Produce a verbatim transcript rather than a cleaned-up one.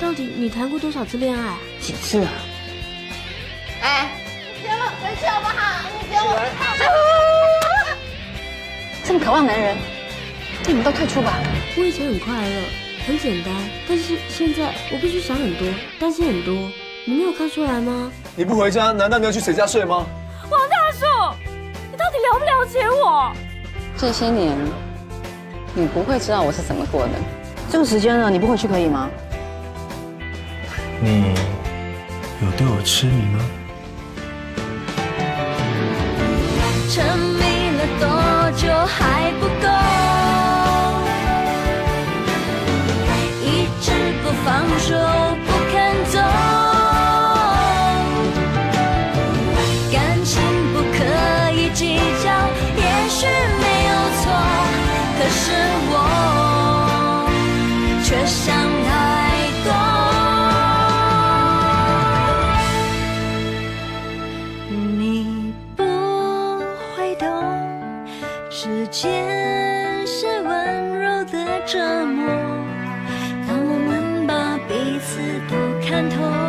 到底你谈过多少次恋爱？ 几次啊？ 哎，你给我回去好不好？你给我。 这么渴望男人，你们都退出吧。 我以前很快乐，很简单，但是现在我必须想很多，担心很多。你没有看出来吗？ 你不回家，难道你要去谁家睡吗？ 王大叔，你到底了不了解我？ 这些年，你不会知道我是怎么过的。 这个时间了，你不回去可以吗？ 你有对我痴迷吗？ 沉迷了多久还不够，一直不放手不肯走，感情不可以计较，也许没有错，可是我却想太多。你不会懂，时间是温柔的折磨，当我们把彼此都看透。